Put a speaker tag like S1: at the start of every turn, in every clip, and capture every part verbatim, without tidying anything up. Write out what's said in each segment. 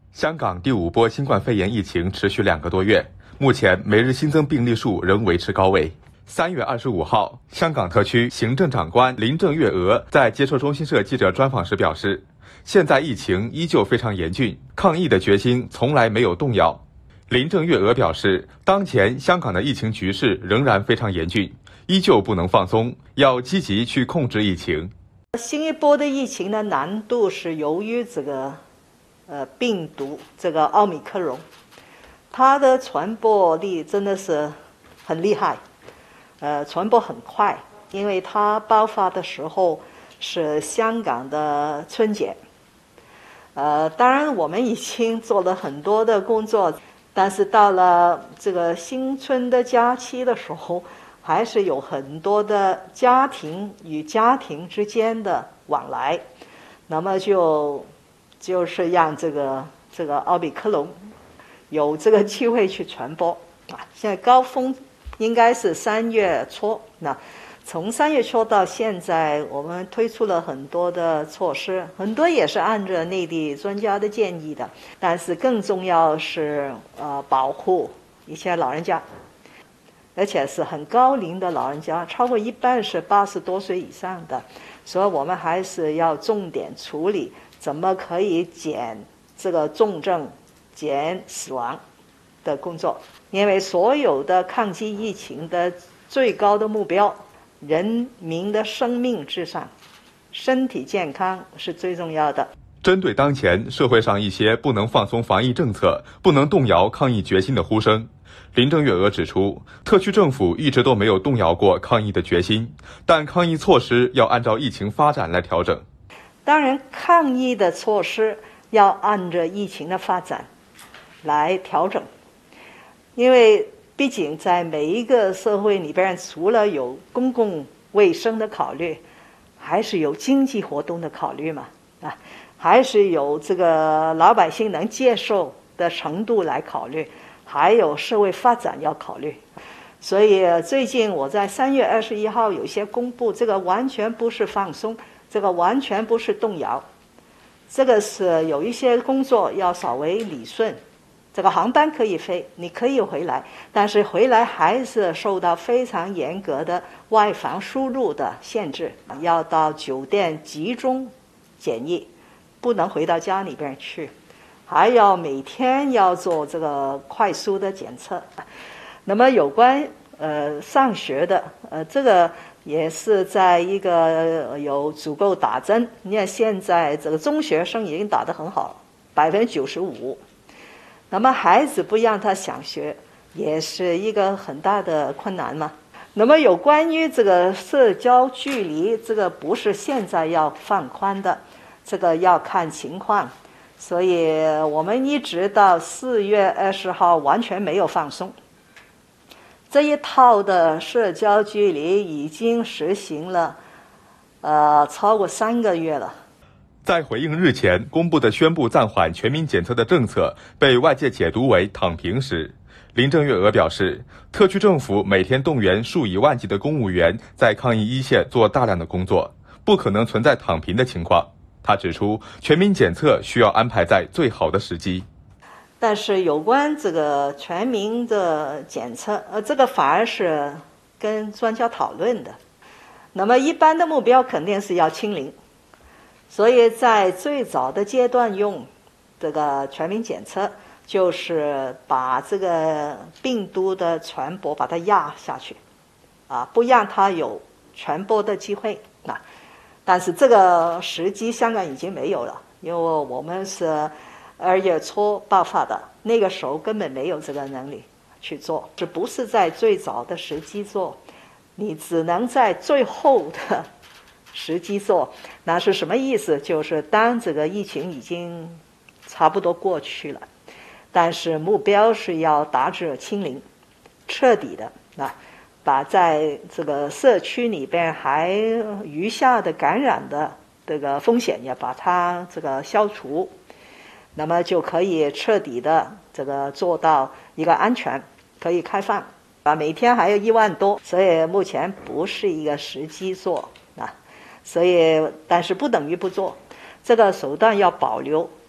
S1: 香港第五波新冠肺炎疫情持续两个多月，目前每日新增病例数仍维持高位。三月二十五号，香港特区行政长官林郑月娥在接受中新社记者专访时表示，现在疫情依旧非常严峻，抗疫的决心从来没有动摇。林郑月娥表示，当前香港的疫情局势仍然非常严峻，依旧不能放松，要积极去控制疫情。
S2: 新一波的疫情的难度是由于这个呃病毒这个奥密克戎，它的传播力真的是很厉害，呃传播很快，因为它爆发的时候是香港的春节，呃当然我们已经做了很多的工作，但是到了这个新春的假期的时候，还是有很多的家庭与家庭之间的往来，那么就就是让这个这个奥密克戎有这个机会去传播啊。现在高峰应该是三月初，那从三月初到现在，我们推出了很多的措施，很多也是按照内地专家的建议的，但是更重要是呃保护一些老人家。而且是很高龄的老人家，超过一半是八十多岁以上的，所以我们还是要重点处理怎么可以减这个重症、减死亡的工作。因为所有的抗击疫情的最高的目标，人民的生命至上，身体健康是最重要的。
S1: 针对当前社会上一些不能放松防疫政策、不能动摇抗疫决心的呼声，林郑月娥指出，特区政府一直都没有动摇过抗疫的决心，但抗疫措施要按照疫情发展来调整。
S2: 当然，抗疫的措施要按照疫情的发展来调整，因为毕竟在每一个社会里边，除了有公共卫生的考虑，还是有经济活动的考虑嘛，啊，还是有这个老百姓能接受的程度来考虑。还有社会发展要考虑，所以最近我在三月二十一号有些公布，这个完全不是放松，这个完全不是动摇，这个是有一些工作要稍微理顺。这个航班可以飞，你可以回来，但是回来还是受到非常严格的外防输入的限制，要到酒店集中检疫，不能回到家里边去。还要每天要做这个快速的检测。那么有关呃上学的，呃这个也是在一个有足够打针。你看现在这个中学生已经打得很好，百分之九十五。那么孩子不让他想学，也是一个很大的困难嘛。那么有关于这个社交距离，这个不是现在要放宽的，这个要看情况。所以我们一直到四月二十号完全没有放松，这一套的社交距离已经实行了，呃，超过三个月了。
S1: 在回应日前公布的宣布暂缓全民检测的政策被外界解读为躺平时，林郑月娥表示，特区政府每天动员数以万计的公务员在抗疫一线做大量的工作，不可能存在躺平的情况。他指出，全民检测需要安排在最好的时机。
S2: 但是有关这个全民的检测，呃，这个反而是跟专家讨论的。那么一般的目标肯定是要清零，所以在最早的阶段用这个全民检测，就是把这个病毒的传播把它压下去，啊，不让它有传播的机会啊。但是这个时机香港已经没有了，因为我们是二月初爆发的，那个时候根本没有这个能力去做，这不是在最早的时机做，你只能在最后的时机做。那是什么意思？就是当这个疫情已经差不多过去了，但是目标是要达至清零，彻底的啊。把在这个社区里边还余下的感染的这个风险也把它这个消除，那么就可以彻底的这个做到一个安全，可以开放。啊，每天还有一万多，所以目前不是一个时机做啊，所以但是不等于不做，这个手段要保留，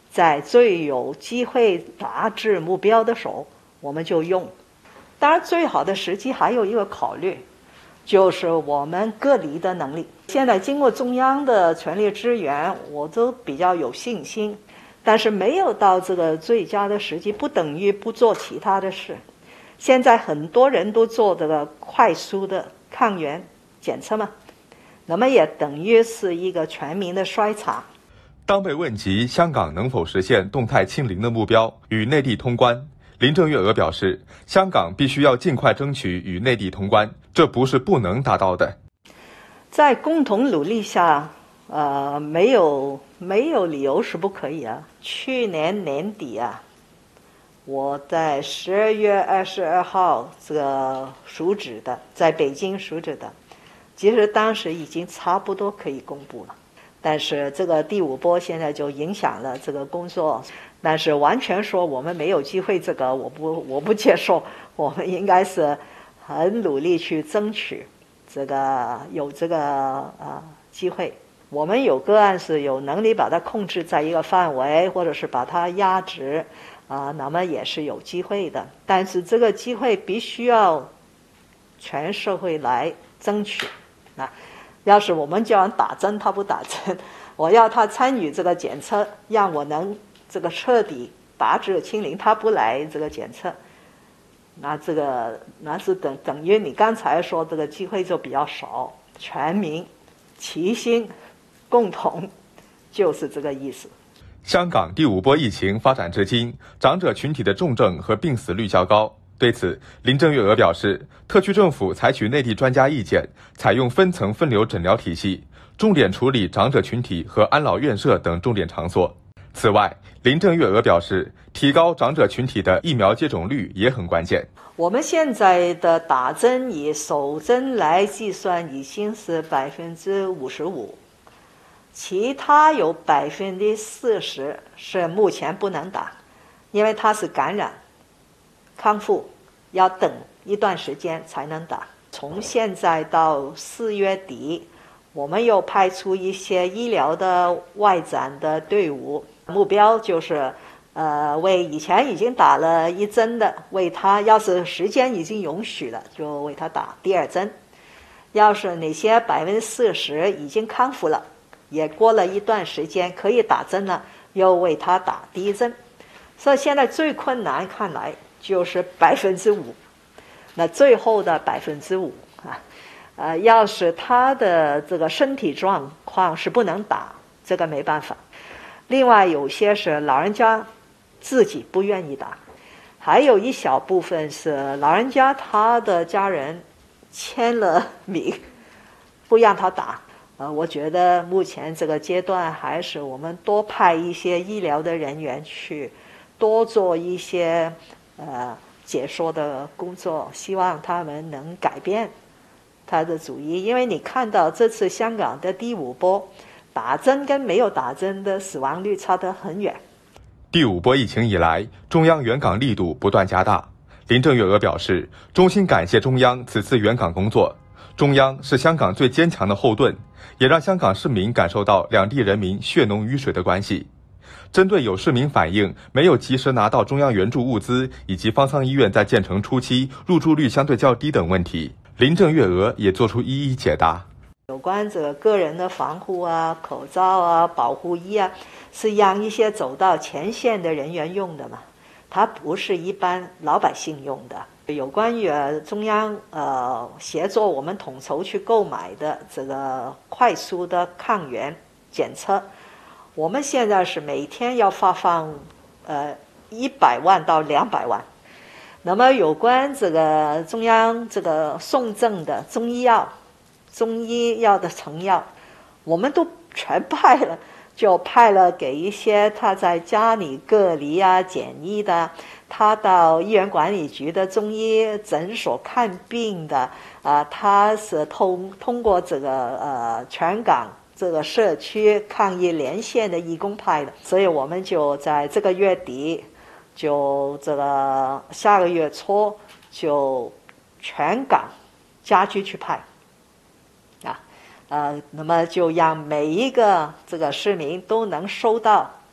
S2: 在最有机会达至目标的时候，我们就用。当然，最好的时机还有一个考虑，就是我们隔离的能力。现在经过中央的全力支援，我都比较有信心。但是没有到这个最佳的时机，不等于不做其他的事。现在很多人都做这个快速的抗原检测嘛，那么也等于是一个全民的筛查。
S1: 当被问及香港能否实现动态清零的目标与内地通关，林郑月娥表示，香港必须要尽快争取与内地通关，这不是不能达到的。
S2: 在共同努力下，呃，没有没有理由是不可以啊。去年年底啊，我在十二月二十二号这个述职的，在北京述职的，其实当时已经差不多可以公布了，但是这个第五波现在就影响了这个工作。但是完全说我们没有机会，这个我不我不接受。我们应该是很努力去争取这个有这个呃机会。我们有个案是有能力把它控制在一个范围，或者是把它压制啊、呃，那么也是有机会的。但是这个机会必须要全社会来争取啊！要是我们叫人打针，他不打针；我要他参与这个检测，让我能这个彻底拔治清零，他不来这个检测，那这个那是等等于你刚才说这个机会就比较少。全民齐心共同，就是这个意思。
S1: 香港第五波疫情发展至今，长者群体的重症和病死率较高。对此，林郑月娥表示，特区政府采取内地专家意见，采用分层分流诊疗体系，重点处理长者群体和安老院舍等重点场所。此外，林郑月娥表示，提高长者群体的疫苗接种率也很关键。
S2: 我们现在的打针以首针来计算，已经是百分之五十五，其他有百分之四十是目前不能打，因为它是感染，康复要等一段时间才能打。从现在到四月底，我们又派出一些医疗的外展的队伍，目标就是呃，为以前已经打了一针的，为他要是时间已经允许了，就为他打第二针。要是哪些百分之四十已经康复了，也过了一段时间可以打针了，又为他打第一针。所以现在最困难看来就是百分之五，那最后的百分之五啊，呃，要是他的这个身体状况是不能打，这个没办法。另外有些是老人家自己不愿意打，还有一小部分是老人家他的家人签了名不让他打。呃，我觉得目前这个阶段还是我们多派一些医疗的人员去多做一些呃解说的工作，希望他们能改变他的主意。因为你看到这次香港的第五波，打针跟没有打针的死亡率差得很远。
S1: 第五波疫情以来，中央援港力度不断加大。林郑月娥表示，衷心感谢中央此次援港工作，中央是香港最坚强的后盾，也让香港市民感受到两地人民血浓于水的关系。针对有市民反映没有及时拿到中央援助物资，以及方舱医院在建成初期入住率相对较低等问题，林郑月娥也作出一一解答。
S2: 有关这个个人的防护啊、口罩啊、保护衣啊，是让一些走到前线的人员用的嘛，它不是一般老百姓用的。有关于中央呃协助我们统筹去购买的这个快速的抗原检测，我们现在是每天要发放呃一百万到两百万。那么有关这个中央这个送赠的中医药、中医药的成药，我们都全派了，就派了给一些他在家里隔离啊、检疫的，他到医院管理局的中医诊所看病的，啊、呃，他是通通过这个呃全港这个社区抗疫连线的义工派的，所以我们就在这个月底，就这个下个月初就全港家居去派。呃，那么就让每一个这个市民都能收到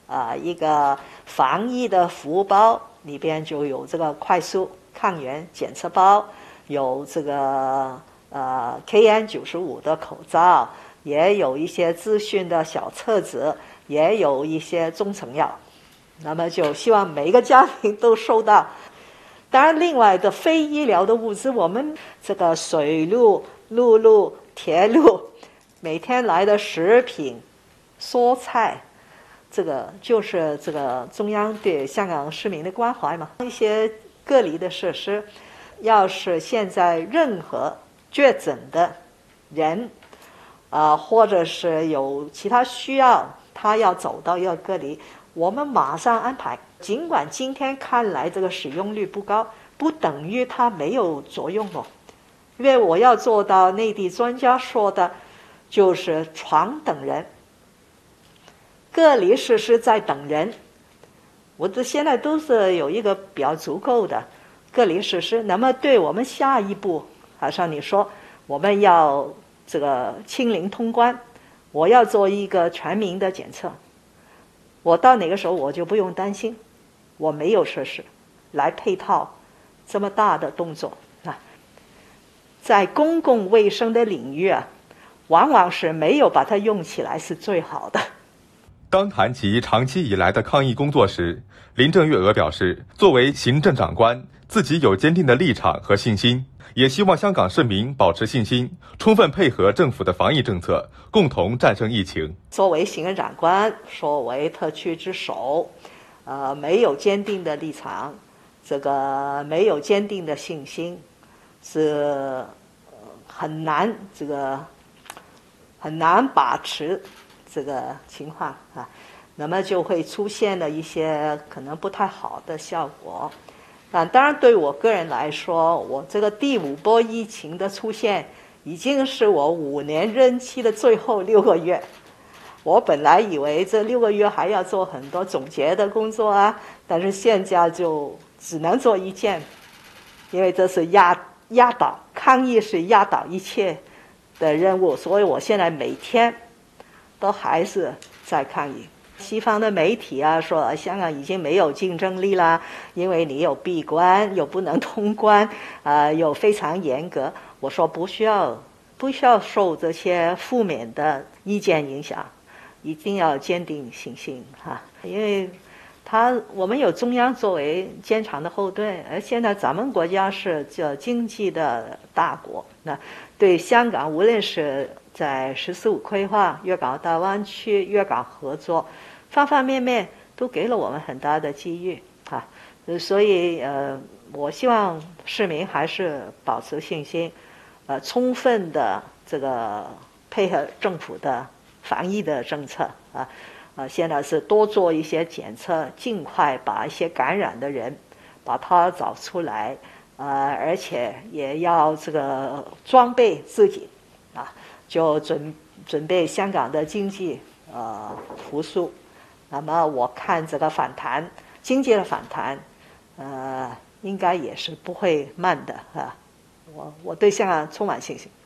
S2: 啊、一个防疫的服务包，里边就有这个快速抗原检测包，有这个呃 K N 九十五的口罩，也有一些资讯的小册子，也有一些中成药。那么就希望每个家庭都收到。当然，另外的非医疗的物资，我们这个水路、陆路、铁路每天来的食品、蔬菜，这个就是这个中央对香港市民的关怀嘛。一些隔离的设施，要是现在任何确诊的人，啊、呃，或者是有其他需要，他要走到要隔离，我们马上安排。尽管今天看来这个使用率不高，不等于它没有作用哦。因为我要做到内地专家说的，就是床等人，隔离设施在等人。我这现在都是有一个比较足够的隔离设施。那么对我们下一步，好像你说我们要这个清零通关，我要做一个全民的检测，我到哪个时候我就不用担心我没有设施来配套这么大的动作啊。在公共卫生的领域啊，往往是没有把它用起来是最好的。
S1: 当谈及长期以来的抗疫工作时，林郑月娥表示，作为行政长官，自己有坚定的立场和信心，也希望香港市民保持信心，充分配合政府的防疫政策，共同战胜疫情。
S2: 作为行政长官，作为特区之首，呃，没有坚定的立场，这个没有坚定的信心，是很难这个很难把持这个情况啊，那么就会出现了一些可能不太好的效果。啊，当然对我个人来说，我这个第五波疫情的出现，已经是我五年任期的最后六个月。我本来以为这六个月还要做很多总结的工作啊，但是现在就只能做一件，因为这是压压倒抗疫是压倒一切的任务，所以我现在每天都还是在抗疫。西方的媒体啊说香港已经没有竞争力啦，因为你有闭关，又不能通关，啊、呃，又非常严格。我说不需要，不需要受这些负面的意见影响，一定要坚定信心哈、啊，因为他我们有中央作为坚强的后盾，而现在咱们国家是叫经济的大国，那对香港无论是在十四五规划、粤港澳大湾区、粤港合作，方方面面都给了我们很大的机遇啊。所以呃，我希望市民还是保持信心，呃，充分的这个配合政府的防疫的政策啊。啊，现在是多做一些检测，尽快把一些感染的人把他找出来，呃，而且也要这个装备自己啊，就准准备香港的经济呃复苏。那么我看这个反弹，经济的反弹，呃，应该也是不会慢的啊。我我对香港充满信心。